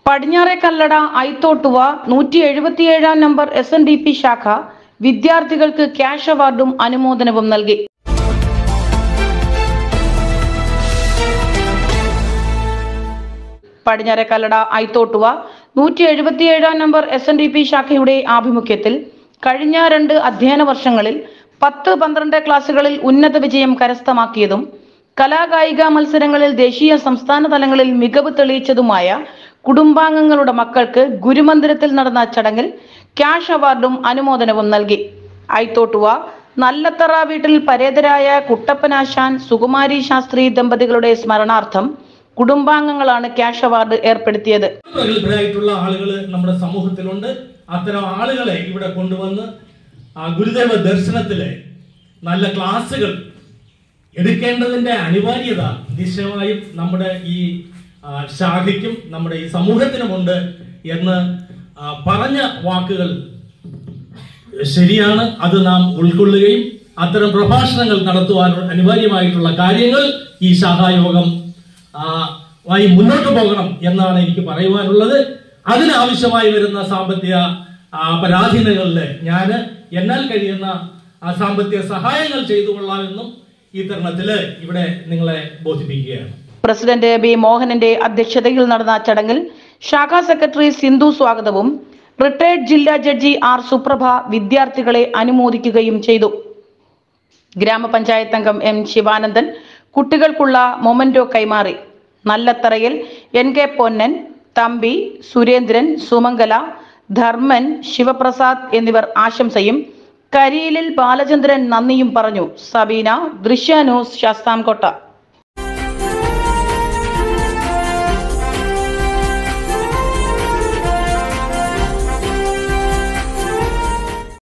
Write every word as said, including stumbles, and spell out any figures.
പടിഞ്ഞാറേക്കല്ലട ഐത്തോട്ടുവ നൂറ്റി എഴുപത്തിയേഴാം number S N D P ശാഖ വിദ്യാർത്ഥികൾക്ക് ക്യാഷ് അവാർഡും അനുമോദനവും നൽകി. പടിഞ്ഞാറേക്കല്ലട ഐത്തോട്ടുവ നൂറ്റി എഴുപത്തിയേഴാം number S N D P ശാഖയുടെ ആഭിമുഖ്യത്തിൽ കഴിഞ്ഞ രണ്ട് അധ്യയന വർഷങ്ങളിൽ പത്ത് പന്ത്രണ്ട് ക്ലാസുകളിൽ ഉന്നത വിജയം കരസ്ഥമാക്കിയതും കലാകായിക മത്സരങ്ങളിൽ ദേശീയ സംസ്ഥാന തലങ്ങളിൽ മികവ് തെളിയിച്ചതുമായ കുടുംബാംഗങ്ങളുടെ മക്കൾക്ക് ഗുരുമന്ദിരത്തിൽ നടന്ന ചടങ്ങിൽ ക്യാഷ് അവാർഡും അനുമോദനവും നൽകി. ഐത്തോട്ടുവ നല്ലത്തറ വീട്ടിൽ പരേതരായ കുട്ടപ്പനാശാൻ സുകുമാരി ശാസ്ത്രി ദമ്പതികളുടെ സ്മരണാർത്ഥം കുടുംബാംഗങ്ങളാണ് ക്യാഷ് അവാർഡ് ഏർപ്പെടുത്തിയത്. പ്രഗത്ഭരായിട്ടുള്ള ആളുകൾ നമ്മുടെ സമൂഹത്തിലുണ്ട്. അത്തരം ആളുകളെ ഇവിടെ കൊണ്ടുവന്ന് ഗുരുദേവ ദർശനത്തിലെ നല്ല ക്ലാസുകൾ എടുക്കേണ്ടതിന്റെ അനിവാര്യത നിശ്ചയമായും നമ്മുടെ ഈ ശാഖയ്ക്കും നമ്മുടെ ഈ സമൂഹത്തിനുമുണ്ട് എന്ന് പറഞ്ഞ വാക്കുകൾ ശരിയാണ്. അത് നാം ഉൾക്കൊള്ളുകയും അത്തരം പ്രഭാഷണങ്ങൾ നടത്തുവാൻ അനിവാര്യമായിട്ടുള്ള കാര്യങ്ങൾ ഈ ശാഖായോഗം ായി മുന്നോട്ട് പോകണം എന്നാണ് എനിക്ക് പറയുവാനുള്ളത്. അതിനാവശ്യമായി വരുന്ന സാമ്പത്തിക പരാധീനകളിൽ ഞാൻ എന്നാൽ കഴിയുന്ന സാമ്പത്തിക സഹായങ്ങൾ ചെയ്തു കൊള്ളാമെന്നും ഈ തരുണത്തില് ഇവിടെ നിങ്ങളെ ബോധിപ്പിക്കുകയാണ്. പ്രസിഡന്റ് ബി മോഹനന്റെ അധ്യക്ഷതയിൽ നടന്ന ചടങ്ങിൽ ശാഖാ സെക്രട്ടറി സിന്ധു സ്വാഗതവും റിട്ടയർഡ് ജില്ലാ ജഡ്ജി ആർ സുപ്രഭ വിദ്യാർത്ഥികളെ അനുമോദിക്കുകയും ചെയ്തു. ഗ്രാമപഞ്ചായത്ത് അംഗം എം ശിവാനന്ദൻ കുട്ടികൾക്കുള്ള മൊമന്റോ കൈമാറി. നല്ലത്തറയിൽ എൻ കെ പൊന്നൻ, തമ്പി, സുരേന്ദ്രൻ, സുമംഗല, ധർമ്മൻ, ശിവപ്രസാദ് എന്നിവർ ആശംസയും കരിയിലിൽ ബാലചന്ദ്രൻ നന്ദിയും പറഞ്ഞു. സബീന, ദൃശ്യ ന്യൂസ്, ശാസ്താംകോട്ട.